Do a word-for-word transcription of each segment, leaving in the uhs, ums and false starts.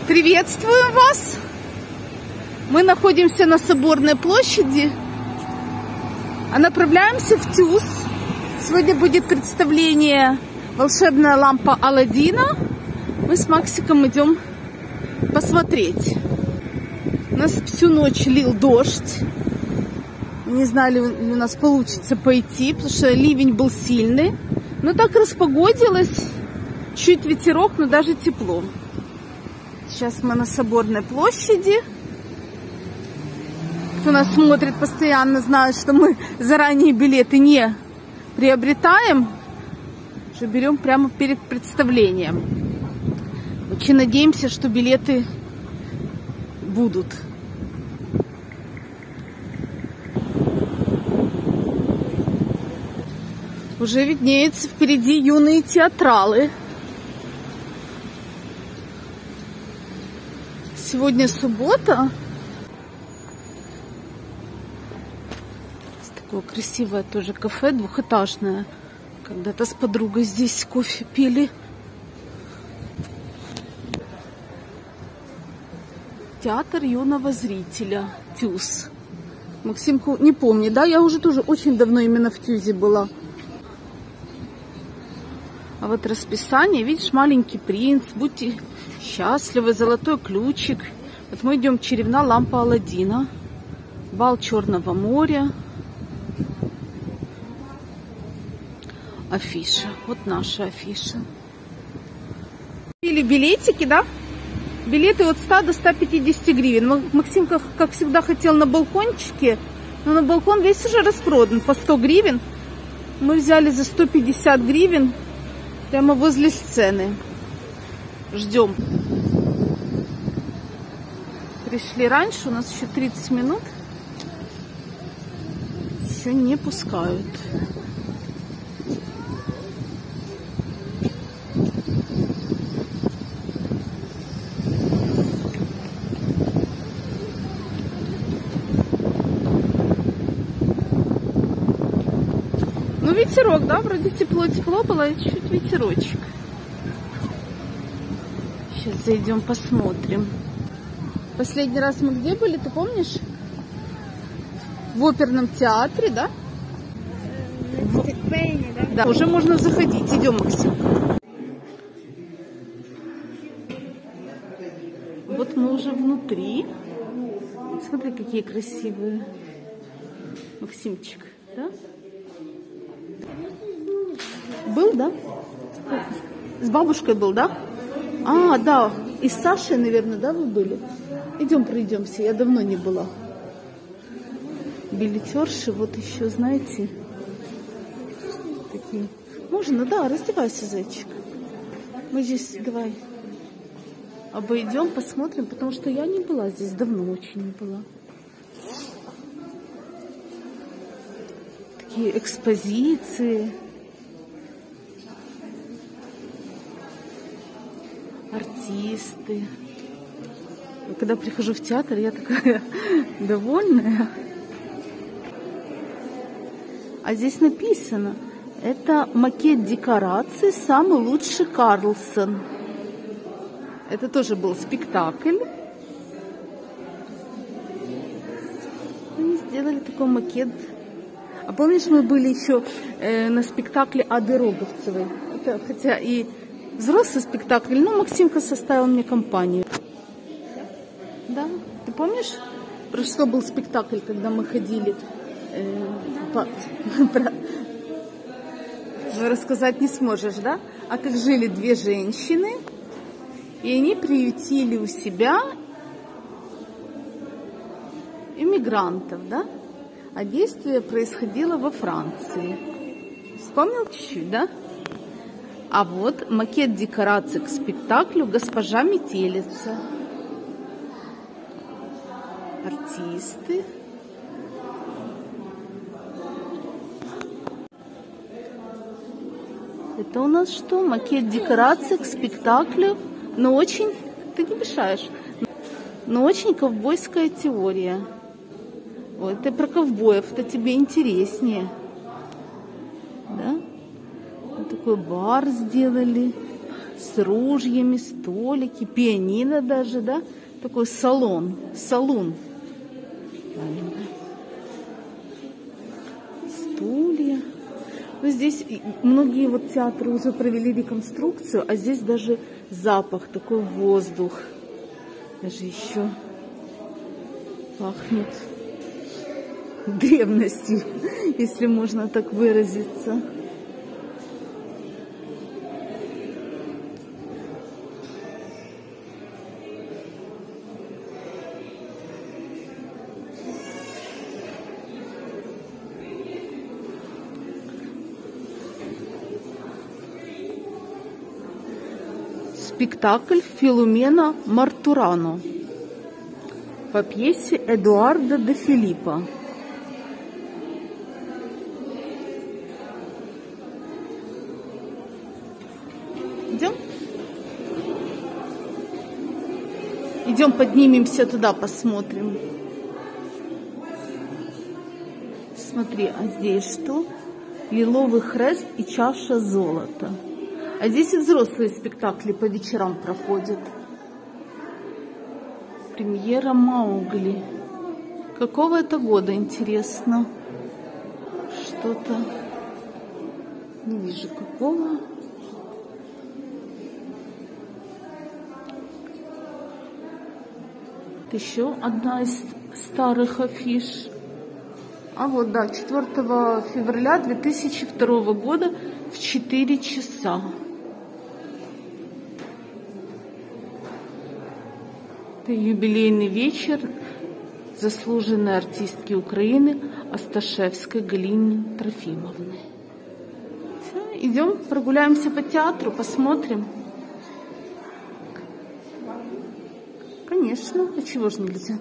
Приветствую вас! Мы находимся на Соборной площади, а направляемся в Тюз. Сегодня будет представление «Волшебная лампа Аладдина». Мы с Максиком идем посмотреть. У нас всю ночь лил дождь. Не знали, у нас получится пойти, потому что ливень был сильный. Но так распогодилось. Чуть ветерок, но даже тепло. Сейчас мы на Соборной площади. Кто нас смотрит постоянно, знает, что мы заранее билеты не приобретаем. Что берем прямо перед представлением. Очень надеемся, что билеты будут. Уже виднеются впереди юные театралы. Сегодня суббота. Такое красивое тоже кафе, двухэтажное. Когда-то с подругой здесь кофе пили. Театр юного зрителя. Тюз. Максимку не помню, да? Я уже тоже очень давно именно в Тюзе была. А вот расписание, видишь, «Маленький принц», «Будьте счастливы», «Золотой ключик». Вот мы идем «Чарівна лампа Аладдина», «Бал Черного моря». Афиша. Вот наша афиша. Или билетики, да? Билеты от ста до ста пятидесяти гривен. Максим, как, как всегда, хотел на балкончике, но на балкон весь уже распродан по сто гривен. Мы взяли за сто пятьдесят гривен. Прямо возле сцены. Ждем. Пришли раньше, у нас еще тридцать минут. Еще не пускают. Ну, ветерок, да? Вроде тепло-тепло было, и чуть ветерочек. Сейчас зайдем, посмотрим. Последний раз мы где были, ты помнишь? В оперном театре, да? В... да? Да, уже можно заходить. Идем, Максим. Вот мы уже внутри. Смотри, какие красивые. Максимчик, да? Был, да? С бабушкой был, да? А, да. И с Сашей, наверное, да, вы были? Идем, пройдемся. Я давно не была. Билетерши, вот еще, знаете, такие. Можно, да, раздевайся, зайчик. Мы здесь, давай, обойдем, посмотрим, потому что я не была здесь, давно очень не была. Такие экспозиции. Артисты. Когда прихожу в театр, я такая довольная. А здесь написано, это макет декораций «Самый лучший Карлсон». Это тоже был спектакль. Они сделали такой макет. А помнишь, мы были еще э, на спектакле Ады Роговцевой? Это, хотя и взрослый спектакль, но Максимка составил мне компанию. Да? Ты помнишь, про что был спектакль, когда мы ходили? Э, по... про... Рассказать не сможешь, да? А как жили две женщины, и они приютили у себя иммигрантов, да? А действие происходило во Франции. Вспомнил чуть-чуть, да? А вот макет декораций к спектаклю «Госпожа Метелица». Артисты. Это у нас что? Макет декораций к спектаклю, но очень... Ты не мешаешь. Но очень ковбойская теория. Вот, это про ковбоев, это тебе интереснее. Да? Вот такой бар сделали. с ружьями, столики, пианино даже, да? Такой салон, салон. Стулья. Ну, здесь многие вот театры уже провели реконструкцию, а здесь даже запах, такой воздух. Даже еще пахнет древностью, если можно так выразиться. Спектакль Филумена Мартурано по пьесе Эдуарда де Филиппа. Идем? Идем, поднимемся туда, посмотрим. Смотри, а здесь что? Лиловый хрест и чаша золота. А здесь и взрослые спектакли по вечерам проходят. Премьера Маугли. Какого это года, интересно? Что-то не вижу какого. Еще одна из старых афиш. А вот, да, четвёртого февраля две тысячи второго года в четыре часа. Это юбилейный вечер заслуженной артистки Украины Асташевской Галины Трофимовны. Все, идем, прогуляемся по театру, посмотрим. Конечно, а чего же нельзя?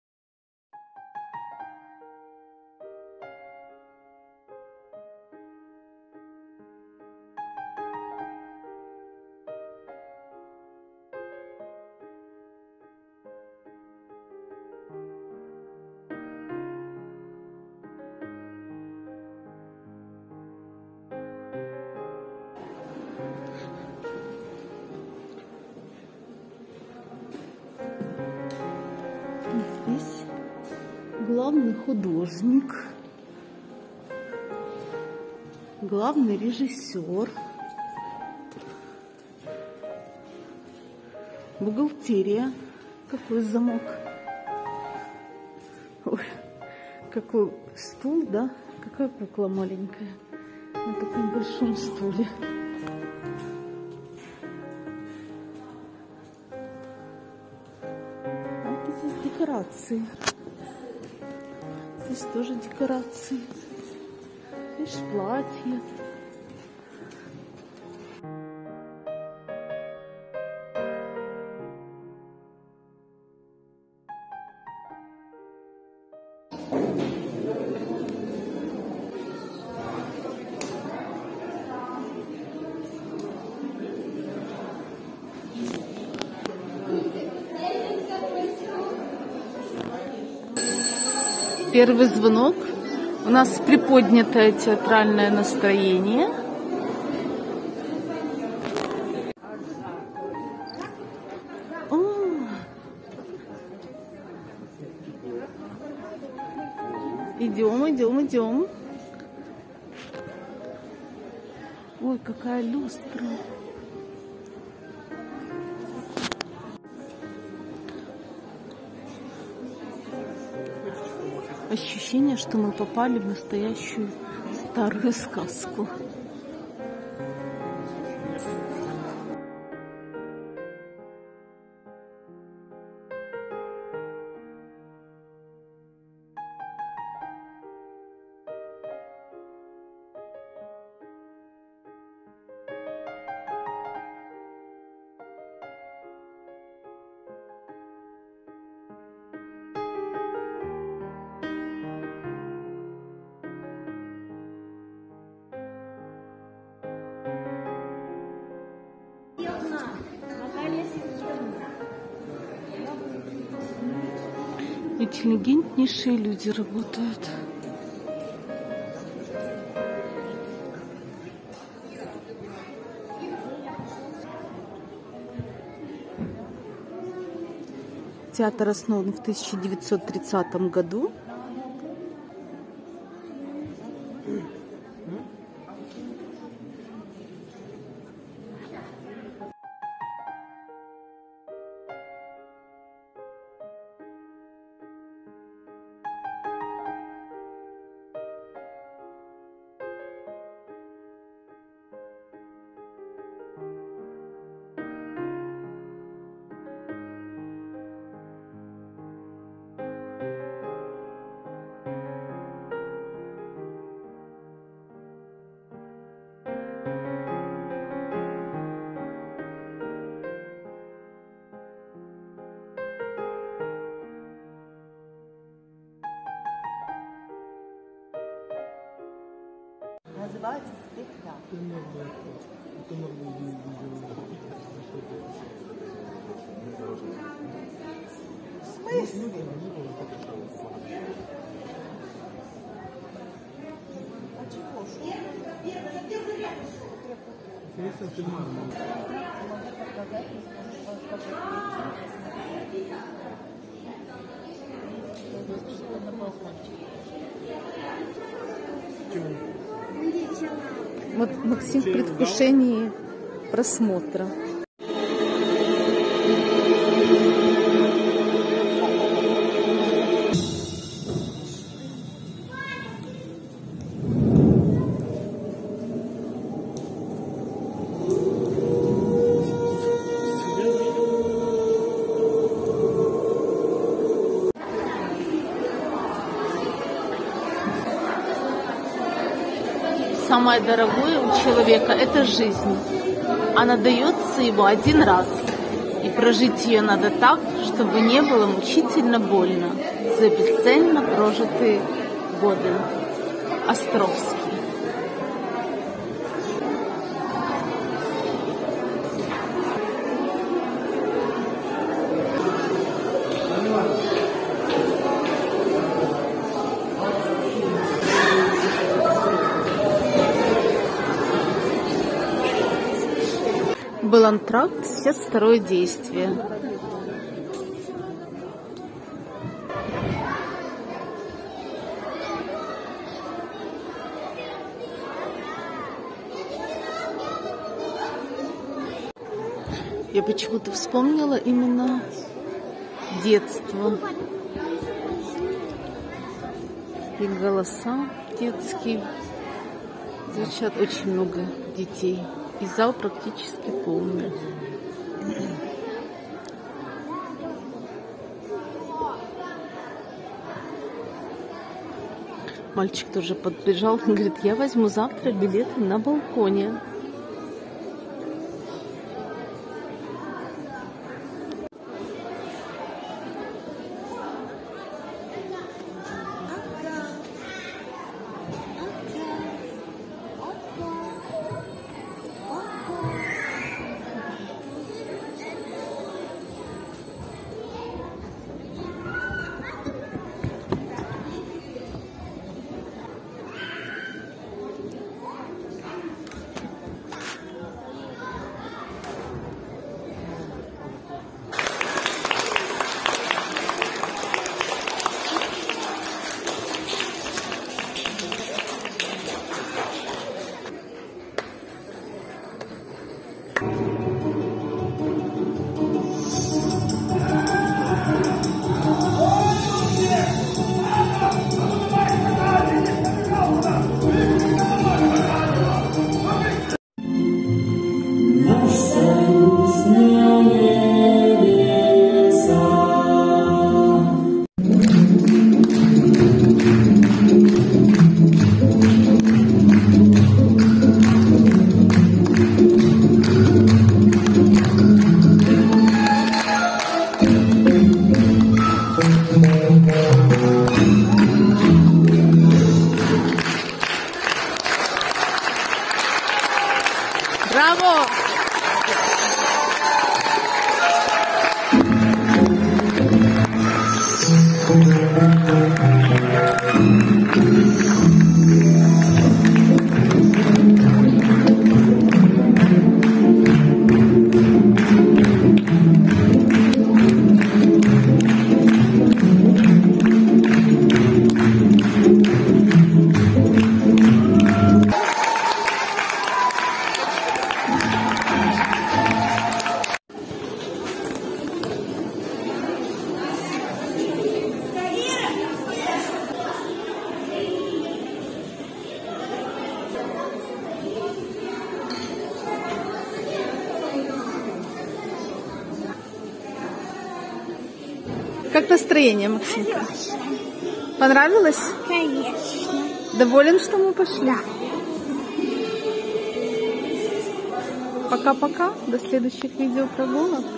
Здесь главный художник, главный режиссер, бухгалтерия. Какой замок. Ой, какой стул, да? Какая кукла маленькая на таком большом стуле. Декорации. Здесь тоже декорации. Видишь, платье. Первый звонок. У нас приподнятое театральное настроение. О! Идем, идем, идем. Ой, какая люстра. Ощущение, что мы попали в настоящую старую сказку. Интеллигентнейшие люди работают. театр основан в тысяча девятьсот тридцатом году. Называется спектакль. В смысле? А чего? Вот Максим в предвкушении просмотра. Самое дорогое у человека – это жизнь. Она дается ему один раз. И прожить ее надо так, чтобы не было мучительно больно за бесцельно прожитые годы. Островский. Был антракт, сейчас второе действие. Я почему-то вспомнила именно детство. И голоса детские. Звучат очень много детей. И зал практически полный. Мальчик тоже подбежал и говорит: я возьму завтра билеты на балконе. Браво! Как настроение, Максимка? Хорошо. Понравилось? Конечно. Доволен, что мы пошли? Пока-пока. До следующих видеопрогулок.